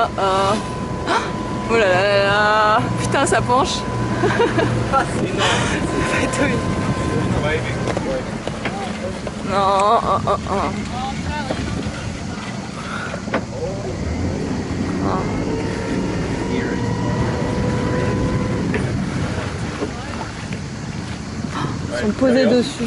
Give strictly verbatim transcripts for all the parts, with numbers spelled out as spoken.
oh oh. Oh là là là là. Putain, ça penche. Ah, c'est énorme. Patouille. Non, oh oh oh. Oh. Ils sont posés dessus.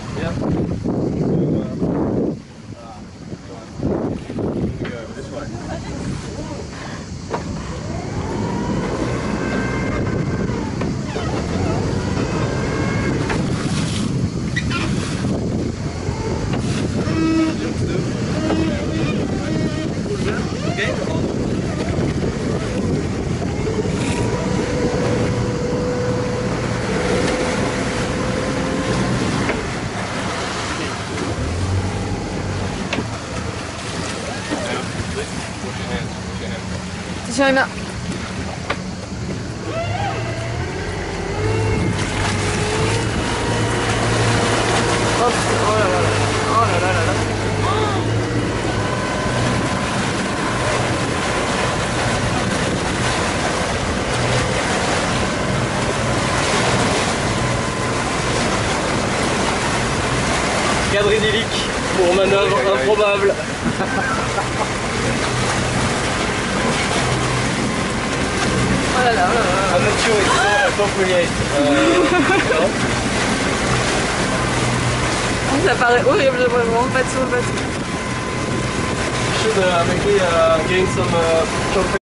Attention les mains. Hop, oh là là là, oh là là là là. Cadre idyllique pour manœuvre improbable. Oh là là, oh là là. I'm not sure it's so appropriate. Uh, Ça paraît horrible, j'aimerais vraiment pas de sur le bateau. should uh, maybe uh, gain some uh,